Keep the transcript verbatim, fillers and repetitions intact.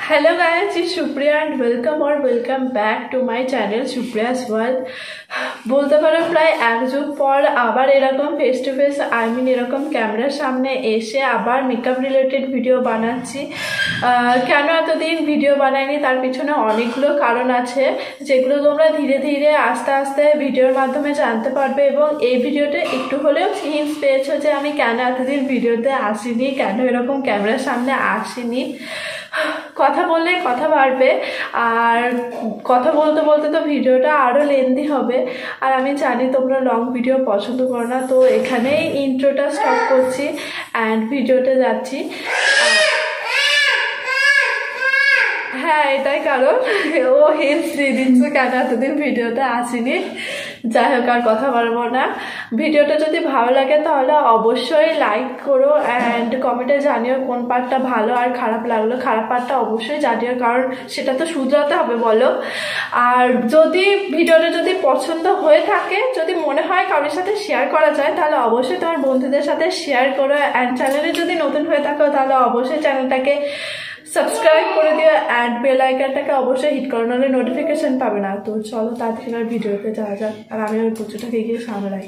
Hello guys, it's Supriya and welcome or welcome back to my channel Supriya's World. বলতে পারো প্রায় এক যুগ পর আবার এরকম face to face I mean এরকম ক্যামেরার সামনে এসে আবার মেকআপ রিলেটেড ভিডিও বানাচ্ছি। কেন এতদিন ভিডিও বানাইনি তার পিছনে অনেকগুলো কারণ আছে, যেগুলো তোমরা ধীরে ধীরে আস্তে আস্তে ভিডিওর মাধ্যমে জানতে পারবে। এবং এই ভিডিওতে একটু হলেও হিন্টস পেয়েছো যে আমি কেন এতদিন ভিডিওতে আসিনি, কেন এরকম ক্যামেরার সামনে আসিনি। কথা বললে কথা বাড়বে, আর কথা বলতে বলতে তো ভিডিওটা আরও লেন্দি হবে, আর আমি জানি তোমরা লং ভিডিও পছন্দ করো না। তো এখানেই ইন্ট্রোটা স্টপ করছি অ্যান্ড ভিডিওতে যাচ্ছি। হ্যাঁ, এটাই কারণ ও হিন্টস দিয়ে দিচ্ছে কেন এতদিন ভিডিওতে আসিনি। যাই হোক, আর কথা বলবো না। ভিডিওটা যদি ভালো লাগে তাহলে অবশ্যই লাইক করো অ্যান্ড কমেন্টে জানিও কোন পার্টটা ভালো আর খারাপ লাগলো। খারাপ পার্টটা অবশ্যই জানিও, কারণ সেটা তো শুধরাতে হবে বলো। আর যদি ভিডিওটা যদি পছন্দ হয়ে থাকে, যদি মনে হয় কারোর সাথে শেয়ার করা যায়, তাহলে অবশ্যই তোমার বন্ধুদের সাথে শেয়ার করো। অ্যান্ড চ্যানেলে যদি নতুন হয়ে থাকো তাহলে অবশ্যই চ্যানেলটাকে সাবস্ক্রাইব করে দিও অ্যান্ড বেল আইকনটাকে অবশ্যই হিট করো, নাহলে নোটিফিকেশন পাবে না। তো চলো তাড়াতাড়ি আর ভিডিওতে যাওয়া যাক, আর আমি ওই পুজোটাকে গিয়ে সামলাই।